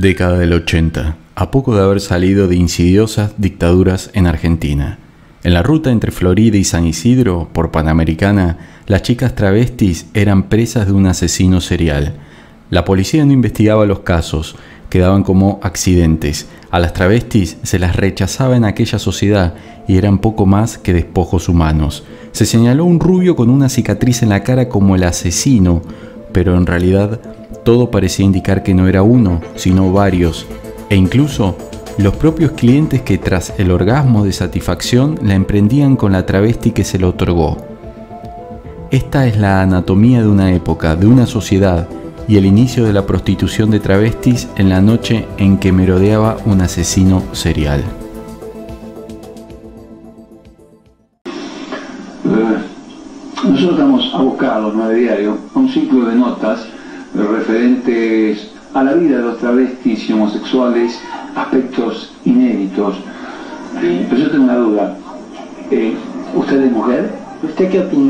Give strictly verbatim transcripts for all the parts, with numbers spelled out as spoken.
Década del ochenta, a poco de haber salido de insidiosas dictaduras en Argentina. En la ruta entre Florida y San Isidro, por Panamericana, las chicas travestis eran presas de un asesino serial. La policía no investigaba los casos, quedaban como accidentes. A las travestis se las rechazaba en aquella sociedad y eran poco más que despojos humanos. Se señaló un rubio con una cicatriz en la cara como el asesino, pero en realidad todo parecía indicar que no era uno, sino varios, e incluso los propios clientes que tras el orgasmo de satisfacción la emprendían con la travesti que se lo otorgó. Esta es la anatomía de una época, de una sociedad, y el inicio de la prostitución de travestis en la noche en que merodeaba un asesino serial. Nosotros estamos abocados, ¿no?, de diario, a un ciclo de notas referentes a la vida de los travestis y homosexuales, aspectos inéditos. Sí. Pero yo tengo una duda. Eh, ¿Usted es mujer? ¿Usted qué opina?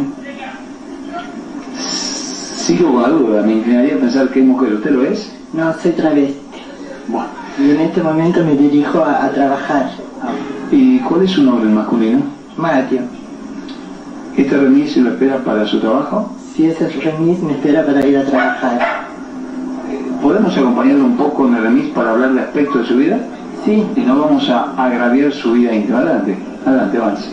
Sigo con la duda, me inclinaría a pensar que es mujer. ¿Usted lo es? No, soy travesti. Bueno. Y en este momento me dirijo a, a trabajar. ¿Y cuál es su nombre masculino? Mateo. ¿Este remis lo espera para su trabajo? Sí, ese remis me espera para ir a trabajar. ¿Podemos acompañarlo un poco en el remis para hablar de aspectos de su vida? Sí. Y no vamos a agraviar su vida íntima. Adelante, adelante, avance.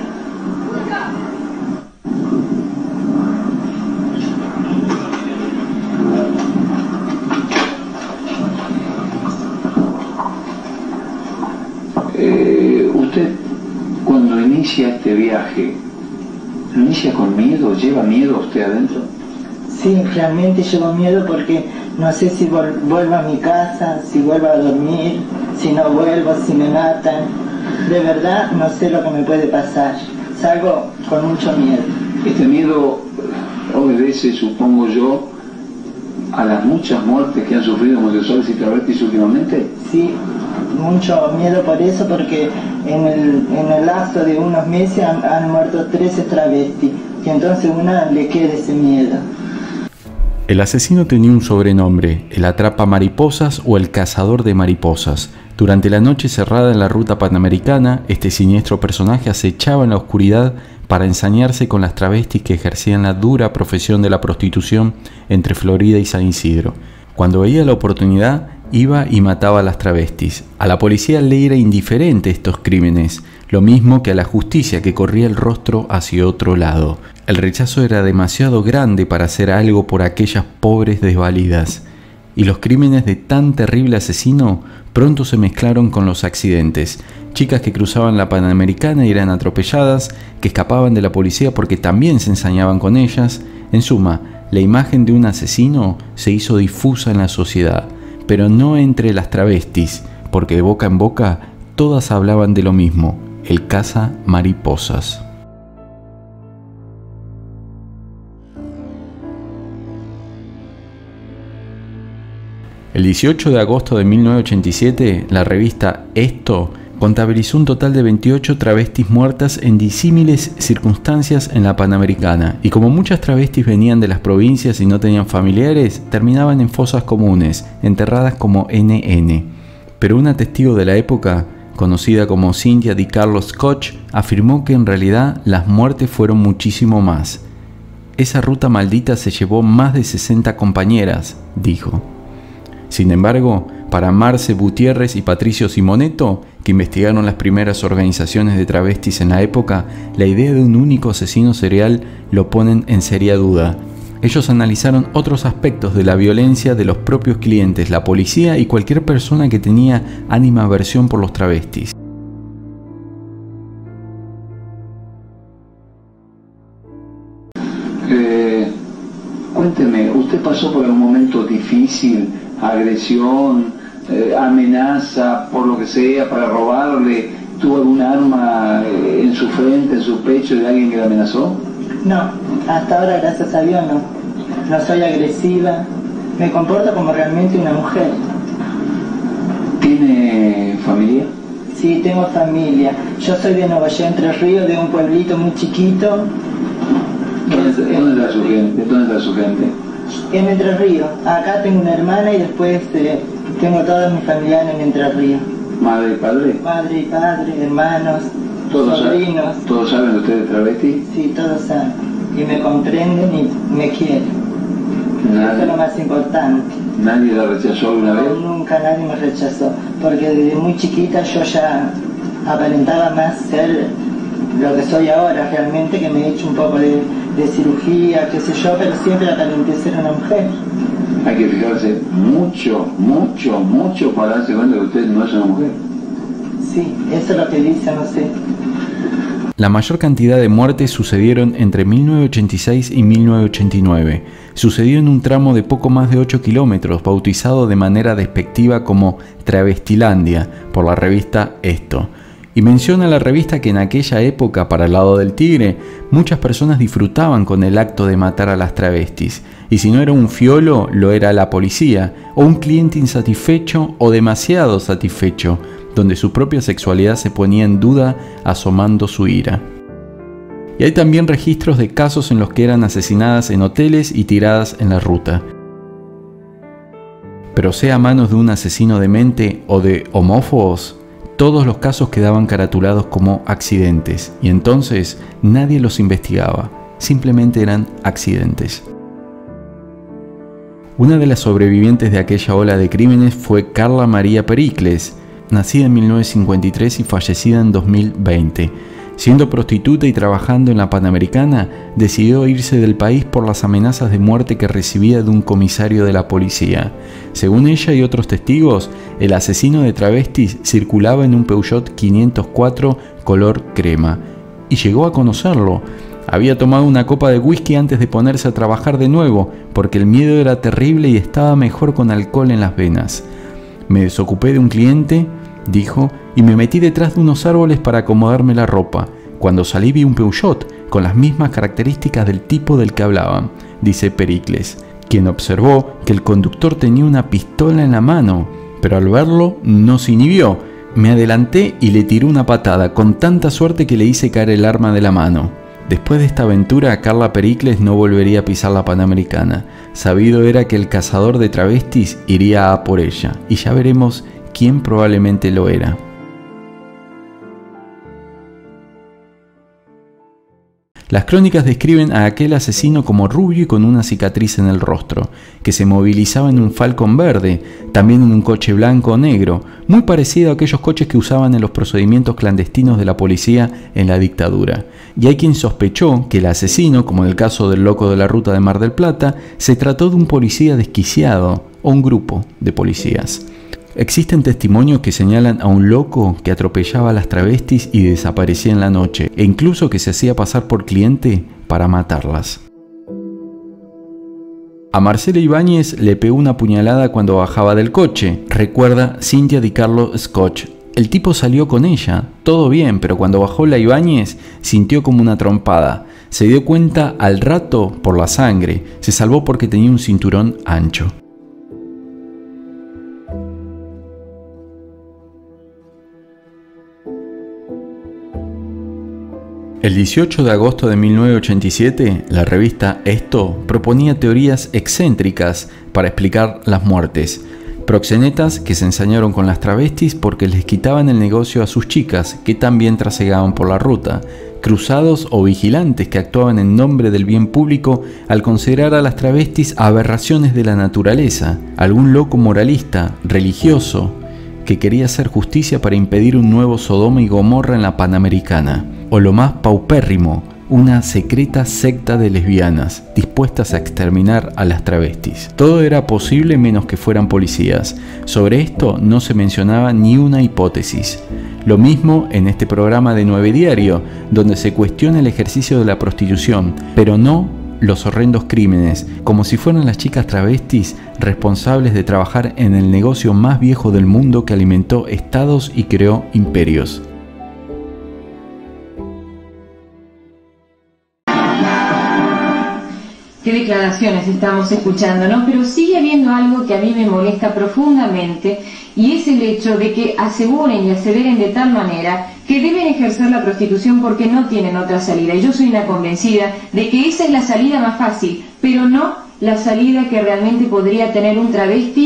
Eh, usted, cuando inicia este viaje, ¿lo inicia con miedo? ¿Lleva miedo a usted adentro? Sí, realmente llevo miedo porque no sé si vol vuelvo a mi casa, si vuelvo a dormir, si no vuelvo, si me matan. De verdad no sé lo que me puede pasar. Salgo con mucho miedo. Este miedo obedece, supongo yo, a las muchas muertes que han sufrido homosexuales y travestis últimamente. Sí, mucho miedo por eso, porque en el, en el lapso de unos meses han, han muerto trece travestis, y entonces una le queda ese miedo. El asesino tenía un sobrenombre, el atrapa mariposas o el cazador de mariposas. Durante la noche cerrada en la ruta panamericana, este siniestro personaje acechaba en la oscuridad para ensañarse con las travestis que ejercían la dura profesión de la prostitución entre Florida y San Isidro. Cuando veía la oportunidad, iba y mataba a las travestis. A la policía le era indiferente estos crímenes, lo mismo que a la justicia, que corría el rostro hacia otro lado. El rechazo era demasiado grande para hacer algo por aquellas pobres desvalidas. Y los crímenes de tan terrible asesino pronto se mezclaron con los accidentes. Chicas que cruzaban la Panamericana y eran atropelladas, que escapaban de la policía porque también se ensañaban con ellas. En suma, la imagen de un asesino se hizo difusa en la sociedad, pero no entre las travestis, porque de boca en boca todas hablaban de lo mismo: el caza mariposas. El dieciocho de agosto de mil novecientos ochenta y siete, la revista Esto contabilizó un total de veintiocho travestis muertas en disímiles circunstancias en la Panamericana, y como muchas travestis venían de las provincias y no tenían familiares, terminaban en fosas comunes, enterradas como ene ene. Pero una testigo de la época, conocida como Cynthia Di Carlos Koch, afirmó que en realidad las muertes fueron muchísimo más. Esa ruta maldita se llevó más de sesenta compañeras, dijo. Sin embargo, para Marce Gutiérrez y Patricio Simoneto, que investigaron las primeras organizaciones de travestis en la época, la idea de un único asesino serial lo ponen en seria duda. Ellos analizaron otros aspectos de la violencia de los propios clientes, la policía y cualquier persona que tenía animadversión por los travestis. Eh, cuénteme, ¿usted pasó por un momento difícil? Agresión, eh, amenaza, por lo que sea, para robarle? ¿Tuvo algún arma eh, en su frente, en su pecho, de alguien que la amenazó? No, hasta ahora, gracias a Dios, no. No soy agresiva, me comporto como realmente una mujer. ¿Tiene familia? Sí, tengo familia. Yo soy de Nuevo Allende, Entre Ríos, de un pueblito muy chiquito. ¿Dónde, ¿dónde está su gente? ¿Dónde está su gente? En Entre Ríos. Acá tengo una hermana y después eh, Tengo todos mis familiares en Entre Ríos. ¿Madre y padre? Madre y padre, hermanos, ¿Todos sobrinos. Saben, ¿Todos saben ustedes travesti? Sí, todos saben. Y me comprenden y me quieren. Nadie, Eso es lo más importante. ¿Nadie la rechazó alguna vez? No, nunca nadie me rechazó. Porque desde muy chiquita yo ya aparentaba más ser lo que soy ahora, realmente, que me he hecho un poco de, de cirugía, qué sé yo, pero siempre aparenté ser una mujer. Hay que fijarse mucho, mucho, mucho para darse cuenta que usted no es una mujer. Sí, eso es lo que dice, no sé. La mayor cantidad de muertes sucedieron entre mil novecientos ochenta y seis y mil novecientos ochenta y nueve. Sucedió en un tramo de poco más de ocho kilómetros, bautizado de manera despectiva como Travestilandia por la revista Esto. Y menciona la revista que en aquella época, para el lado del Tigre, muchas personas disfrutaban con el acto de matar a las travestis. Y si no era un fiolo, lo era la policía, o un cliente insatisfecho o demasiado satisfecho, donde su propia sexualidad se ponía en duda asomando su ira. Y hay también registros de casos en los que eran asesinadas en hoteles y tiradas en la ruta. Pero sea a manos de un asesino demente o de homófobos, todos los casos quedaban caratulados como accidentes, y entonces nadie los investigaba, simplemente eran accidentes. Una de las sobrevivientes de aquella ola de crímenes fue Carla María Pericles, nacida en mil novecientos cincuenta y tres y fallecida en dos mil veinte. Siendo prostituta y trabajando en la Panamericana, decidió irse del país por las amenazas de muerte que recibía de un comisario de la policía. Según ella y otros testigos, el asesino de travestis circulaba en un Peugeot quinientos cuatro color crema, y llegó a conocerlo. Había tomado una copa de whisky antes de ponerse a trabajar de nuevo, porque el miedo era terrible y estaba mejor con alcohol en las venas. Me desocupé de un cliente, dijo, y me metí detrás de unos árboles para acomodarme la ropa. Cuando salí vi un Peugeot con las mismas características del tipo del que hablaban, dice Pericles, quien observó que el conductor tenía una pistola en la mano, pero al verlo no se inhibió. Me adelanté y le tiré una patada, con tanta suerte que le hice caer el arma de la mano. Después de esta aventura, Carla Pericles no volvería a pisar la Panamericana. Sabido era que el cazador de travestis iría a por ella, y ya veremos quién probablemente lo era. Las crónicas describen a aquel asesino como rubio y con una cicatriz en el rostro, que se movilizaba en un Falcon verde, también en un coche blanco o negro, muy parecido a aquellos coches que usaban en los procedimientos clandestinos de la policía en la dictadura. Y hay quien sospechó que el asesino, como en el caso del loco de la ruta de Mar del Plata, se trató de un policía desquiciado o un grupo de policías. Existen testimonios que señalan a un loco que atropellaba a las travestis y desaparecía en la noche, e incluso que se hacía pasar por cliente para matarlas. A Marcela Ibáñez le pegó una puñalada cuando bajaba del coche, recuerda Cynthia Di Carlo Scotch. El tipo salió con ella, todo bien, pero cuando bajó la Ibáñez sintió como una trompada. Se dio cuenta al rato por la sangre, se salvó porque tenía un cinturón ancho. El dieciocho de agosto de mil novecientos ochenta y siete, la revista Esto proponía teorías excéntricas para explicar las muertes. Proxenetas que se ensañaron con las travestis porque les quitaban el negocio a sus chicas, que también trasegaban por la ruta. Cruzados o vigilantes que actuaban en nombre del bien público al considerar a las travestis aberraciones de la naturaleza. Algún loco moralista, religioso, que quería hacer justicia para impedir un nuevo Sodoma y Gomorra en la Panamericana. O lo más paupérrimo, una secreta secta de lesbianas dispuestas a exterminar a las travestis. Todo era posible menos que fueran policías. Sobre esto no se mencionaba ni una hipótesis. Lo mismo en este programa de Nueve Diario, donde se cuestiona el ejercicio de la prostitución, pero no los horrendos crímenes, como si fueran las chicas travestis responsables de trabajar en el negocio más viejo del mundo que alimentó estados y creó imperios. Qué declaraciones estamos escuchando, ¿no? Pero sigue habiendo algo que a mí me molesta profundamente, y es el hecho de que aseguren y aseveren de tal manera que deben ejercer la prostitución porque no tienen otra salida. Y yo soy una convencida de que esa es la salida más fácil, pero no la salida que realmente podría tener un travesti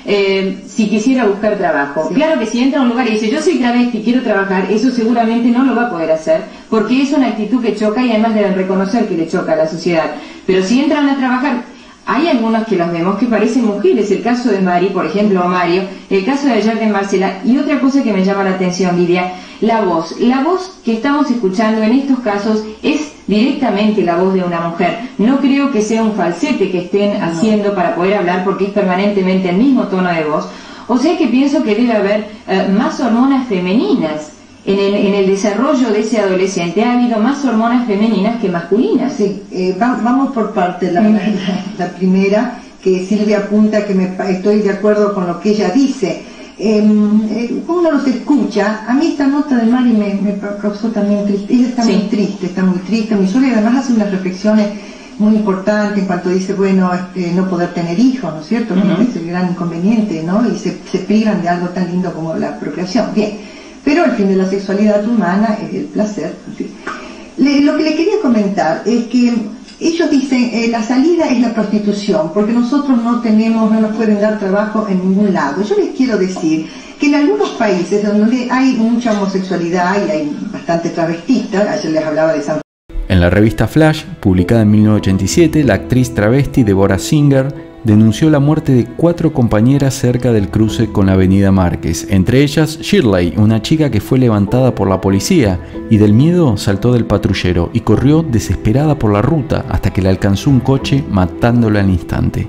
eh, si quisiera buscar trabajo. Sí. Claro que si entra a un lugar y dice yo soy travesti y quiero trabajar, eso seguramente no lo va a poder hacer, porque es una actitud que choca y además deben reconocer que le choca a la sociedad. Pero si entran a trabajar, hay algunos que los vemos que parecen mujeres, el caso de Mari, por ejemplo, o Mario, el caso de ayer de Marcela, y otra cosa que me llama la atención, Lidia, la voz. La voz que estamos escuchando en estos casos es directamente la voz de una mujer. No creo que sea un falsete que estén haciendo para poder hablar, porque es permanentemente el mismo tono de voz. O sea que pienso que debe haber eh, más hormonas femeninas. En el, en el desarrollo de ese adolescente ha habido más hormonas femeninas que masculinas. Sí, eh, va, vamos por parte. La, la, la primera, que Silvia apunta que me, estoy de acuerdo con lo que ella dice. Eh, eh, uno los escucha. A mí esta nota de Mari me, me causó también triste. Ella está sí. muy triste, está muy triste, muy sola, y además hace unas reflexiones muy importantes en cuanto dice, bueno, este, no poder tener hijos, ¿no es cierto? Uh-huh. Es el gran inconveniente, ¿no? Y se, se privan de algo tan lindo como la procreación. Bien. Pero el fin de la sexualidad humana es el placer. En fin. Le, lo que le quería comentar es que ellos dicen eh, la salida es la prostitución, porque nosotros no tenemos, no nos pueden dar trabajo en ningún lado. Yo les quiero decir que en algunos países donde hay mucha homosexualidad y hay bastante travestista, ayer les hablaba de San. En la revista Flash, publicada en mil novecientos ochenta y siete, la actriz travesti Deborah Singer denunció la muerte de cuatro compañeras cerca del cruce con la avenida Márquez, entre ellas Shirley, una chica que fue levantada por la policía y del miedo saltó del patrullero y corrió desesperada por la ruta hasta que le alcanzó un coche matándola al instante.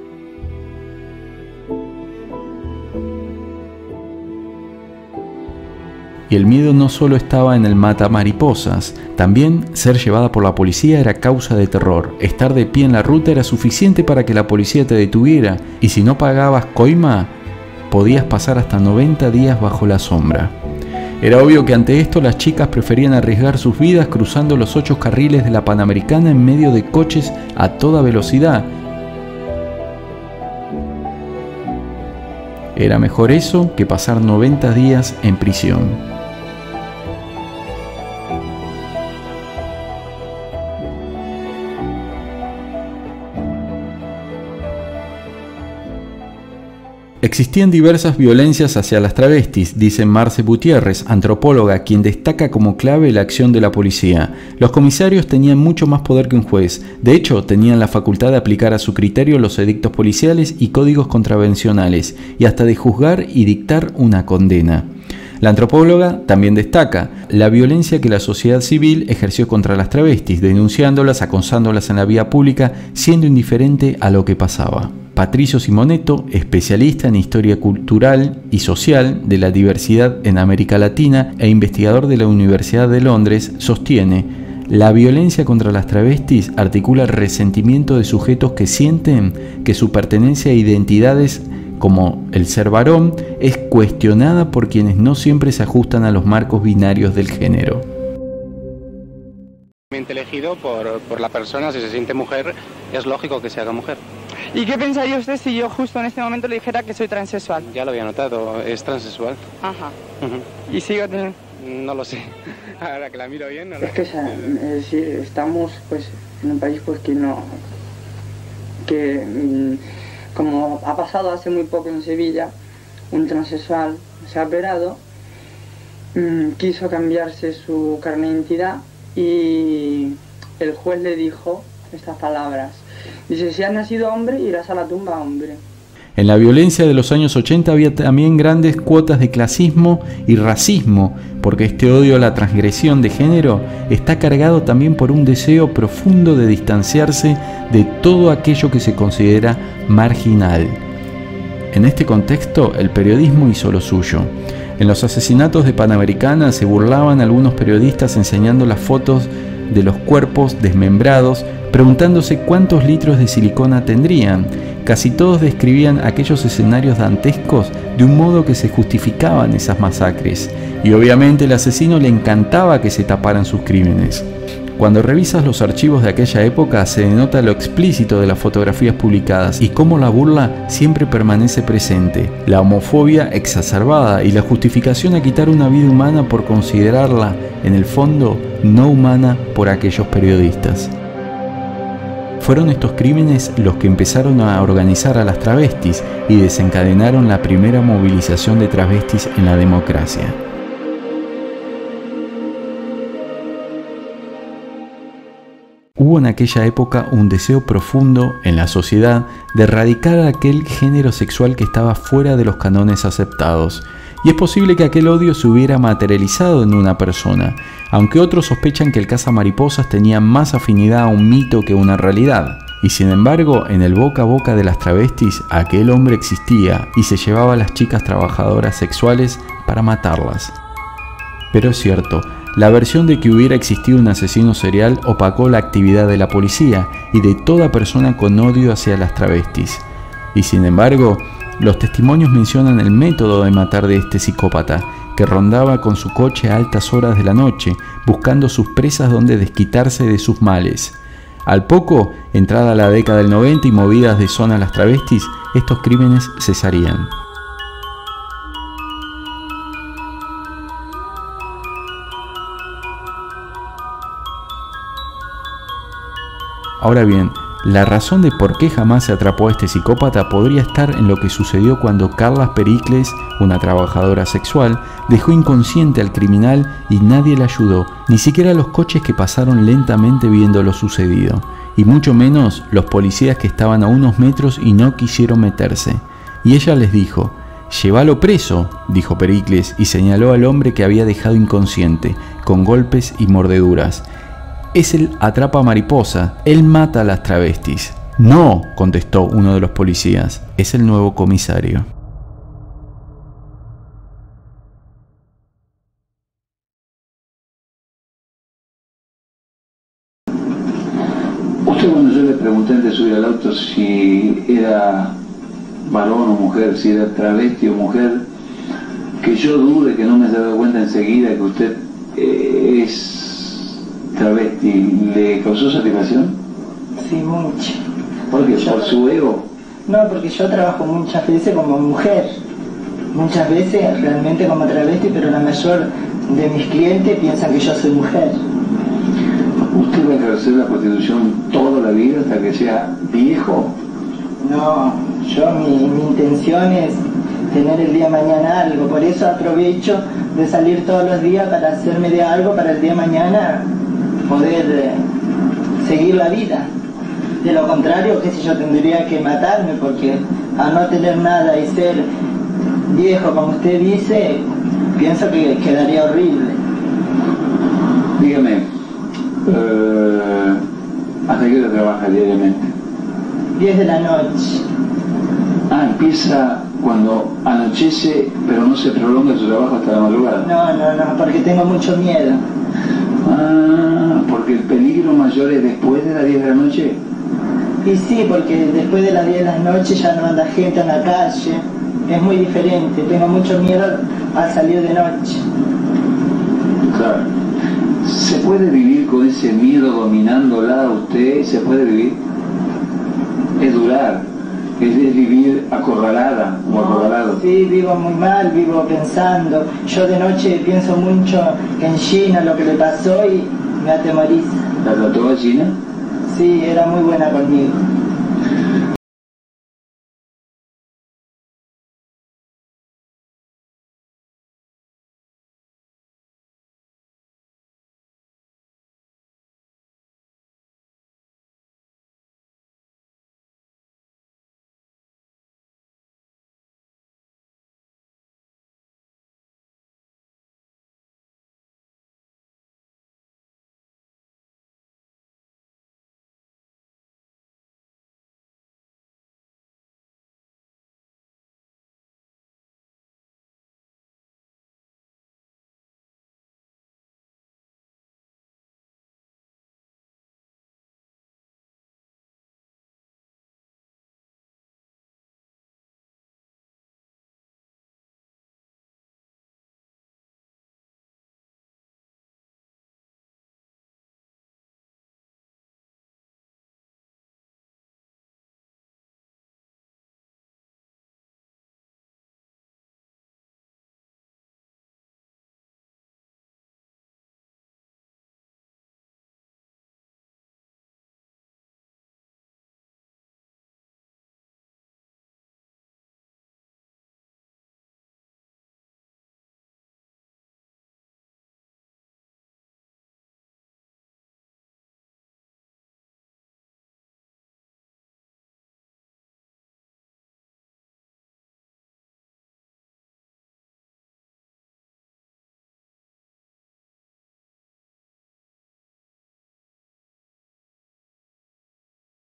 Y el miedo no solo estaba en el matamariposas, también ser llevada por la policía era causa de terror. Estar de pie en la ruta era suficiente para que la policía te detuviera, y si no pagabas coima, podías pasar hasta noventa días bajo la sombra. Era obvio que ante esto las chicas preferían arriesgar sus vidas cruzando los ocho carriles de la Panamericana en medio de coches a toda velocidad. Era mejor eso que pasar noventa días en prisión. Existían diversas violencias hacia las travestis, dice Marce Gutiérrez, antropóloga, quien destaca como clave la acción de la policía. Los comisarios tenían mucho más poder que un juez. De hecho, tenían la facultad de aplicar a su criterio los edictos policiales y códigos contravencionales, y hasta de juzgar y dictar una condena. La antropóloga también destaca la violencia que la sociedad civil ejerció contra las travestis, denunciándolas, acosándolas en la vía pública, siendo indiferente a lo que pasaba. Patricio Simoneto, especialista en historia cultural y social de la diversidad en América Latina e investigador de la Universidad de Londres, sostiene: la violencia contra las travestis articula el resentimiento de sujetos que sienten que su pertenencia a identidades como el ser varón es cuestionada por quienes no siempre se ajustan a los marcos binarios del género. Elegido por, por la persona, si se siente mujer, es lógico que se haga mujer. ¿Y qué pensaría usted si yo justo en este momento le dijera que soy transexual? Ya lo había notado, es transexual. Ajá. Uh-huh. ¿Y sigo teniendo? No lo sé. Ahora que la miro bien, no lo Es que, o sea, es decir, estamos pues en un país pues que no... que mmm, como ha pasado hace muy poco en Sevilla, un transexual se ha operado, mmm, quiso cambiarse su carne de identidad y el juez le dijo estas palabras. Dice, si has nacido hombre, irás a la tumba hombre. En la violencia de los años ochenta había también grandes cuotas de clasismo y racismo, porque este odio a la transgresión de género está cargado también por un deseo profundo de distanciarse de todo aquello que se considera marginal. En este contexto, el periodismo hizo lo suyo. En los asesinatos de Panamericana se burlaban algunos periodistas enseñando las fotos de los cuerpos desmembrados, preguntándose cuántos litros de silicona tendrían. Casi todos describían aquellos escenarios dantescos de un modo que se justificaban esas masacres, y obviamente al asesino le encantaba que se taparan sus crímenes. Cuando revisas los archivos de aquella época se denota lo explícito de las fotografías publicadas y cómo la burla siempre permanece presente, la homofobia exacerbada y la justificación a quitar una vida humana por considerarla, en el fondo, no humana por aquellos periodistas. Fueron estos crímenes los que empezaron a organizar a las travestis y desencadenaron la primera movilización de travestis en la democracia. Hubo en aquella época un deseo profundo en la sociedad de erradicar aquel género sexual que estaba fuera de los cánones aceptados, y es posible que aquel odio se hubiera materializado en una persona, aunque otros sospechan que el cazamariposas tenía más afinidad a un mito que una realidad. Y sin embargo, en el boca a boca de las travestis, aquel hombre existía y se llevaba a las chicas trabajadoras sexuales para matarlas. Pero es cierto, la versión de que hubiera existido un asesino serial opacó la actividad de la policía y de toda persona con odio hacia las travestis. Y sin embargo, los testimonios mencionan el método de matar de este psicópata, que rondaba con su coche a altas horas de la noche, buscando sus presas donde desquitarse de sus males. Al poco, entrada la década del noventa y movidas de zona las travestis, estos crímenes cesarían. Ahora bien, la razón de por qué jamás se atrapó a este psicópata podría estar en lo que sucedió cuando Carla Pericles, una trabajadora sexual, dejó inconsciente al criminal y nadie la ayudó, ni siquiera los coches que pasaron lentamente viendo lo sucedido, y mucho menos los policías que estaban a unos metros y no quisieron meterse. Y ella les dijo: «Llévalo preso», dijo Pericles y señaló al hombre que había dejado inconsciente, con golpes y mordeduras. «Es el atrapa mariposa, él mata a las travestis». «No», contestó uno de los policías, «es el nuevo comisario». Usted, cuando yo le pregunté antes de subir al auto si era varón o mujer, si era travesti o mujer, que yo dude, que no me haya dado cuenta enseguida que usted eh, es travesti, ¿le causó satisfacción? Sí, mucho. ¿Por qué? Yo, ¿Por su ego? No, porque yo trabajo muchas veces como mujer, muchas veces realmente como travesti, pero la mayor de mis clientes piensan que yo soy mujer. ¿Usted va a ejercer la prostitución toda la vida hasta que sea viejo? No, yo mi, mi intención es tener el día de mañana algo, por eso aprovecho de salir todos los días para hacerme de algo para el día de mañana poder eh, seguir la vida. De lo contrario, qué sé yo, tendría que matarme, porque al no tener nada y ser viejo, como usted dice, pienso que quedaría horrible. Dígame, eh, ¿hasta qué hora trabaja diariamente? diez de la noche. Ah, empieza cuando anochece, pero no se prolonga su trabajo hasta la madrugada. No, no, no, porque tengo mucho miedo. Ah, porque el peligro mayor es después de las diez de la noche. Y sí, porque después de las diez de la noche ya no anda gente en la calle. Es muy diferente, tengo mucho miedo al salir de noche. Claro. ¿Se puede vivir con ese miedo dominándola a usted? ¿Se puede vivir? Es durar, es, es vivir acorralada o acorralado. Sí, vivo muy mal, vivo pensando. Yo de noche pienso mucho en Gina, lo que le pasó, y me atemoriza. ¿La trató a Gina? Sí, era muy buena conmigo.